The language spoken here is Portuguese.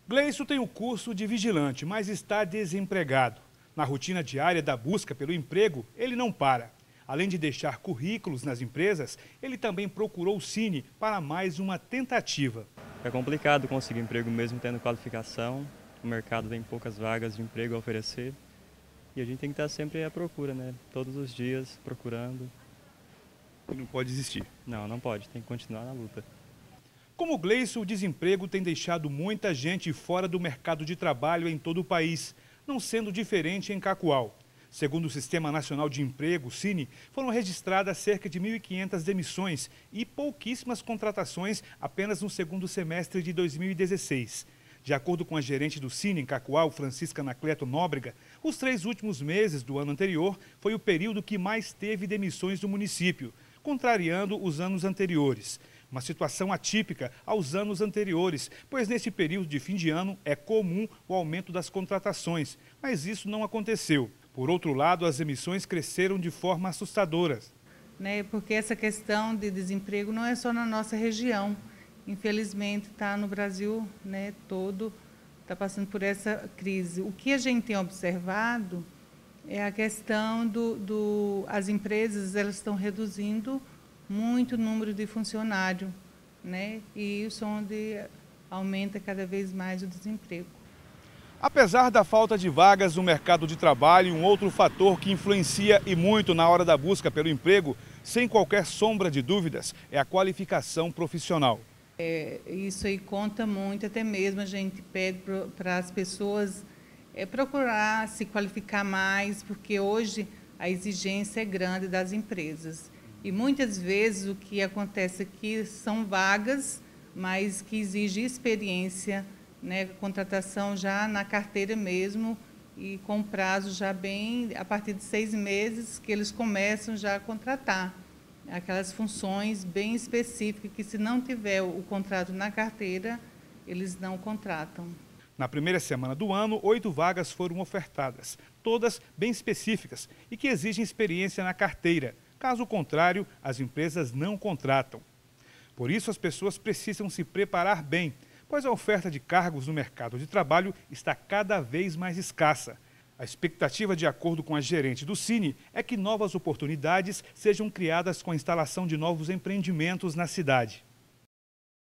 Gleison tem o curso de vigilante, mas está desempregado. Na rotina diária da busca pelo emprego, ele não para. Além de deixar currículos nas empresas, ele também procurou o Cine para mais uma tentativa. É complicado conseguir emprego mesmo tendo qualificação. O mercado tem poucas vagas de emprego a oferecer. E a gente tem que estar sempre à procura, né? Todos os dias procurando. Não pode desistir. Não pode. Tem que continuar na luta. Como Gleison, o desemprego tem deixado muita gente fora do mercado de trabalho em todo o país, não sendo diferente em Cacoal. Segundo o Sistema Nacional de Emprego, Cine, foram registradas cerca de 1.500 demissões e pouquíssimas contratações apenas no segundo semestre de 2016. De acordo com a gerente do Cine em Cacoal, Francisca Anacleto Nóbrega, os 3 últimos meses do ano anterior foi o período que mais teve demissões no município, contrariando os anos anteriores. Uma situação atípica aos anos anteriores, pois neste período de fim de ano é comum o aumento das contratações, mas isso não aconteceu. Por outro lado, as emissões cresceram de forma assustadora. Porque essa questão de desemprego não é só na nossa região. Infelizmente, está no Brasil todo, está passando por essa crise. O que a gente tem observado é a questão as empresas elas estão reduzindo muito o número de funcionários, e isso onde aumenta cada vez mais o desemprego. Apesar da falta de vagas no mercado de trabalho, um outro fator que influencia e muito na hora da busca pelo emprego, sem qualquer sombra de dúvidas, é a qualificação profissional. Isso aí conta muito, até mesmo a gente pede para as pessoas procurar se qualificar mais, porque hoje a exigência é grande das empresas. E muitas vezes o que acontece aqui são vagas, mas que exigem experiência, contratação já na carteira mesmo e com prazo já bem, a partir de 6 meses que eles começam já a contratar. Aquelas funções bem específicas que se não tiver o contrato na carteira, eles não contratam. Na primeira semana do ano, 8 vagas foram ofertadas, todas bem específicas e que exigem experiência na carteira. Caso contrário, as empresas não contratam. Por isso, as pessoas precisam se preparar bem, pois a oferta de cargos no mercado de trabalho está cada vez mais escassa. A expectativa, de acordo com a gerente do Cine, é que novas oportunidades sejam criadas com a instalação de novos empreendimentos na cidade.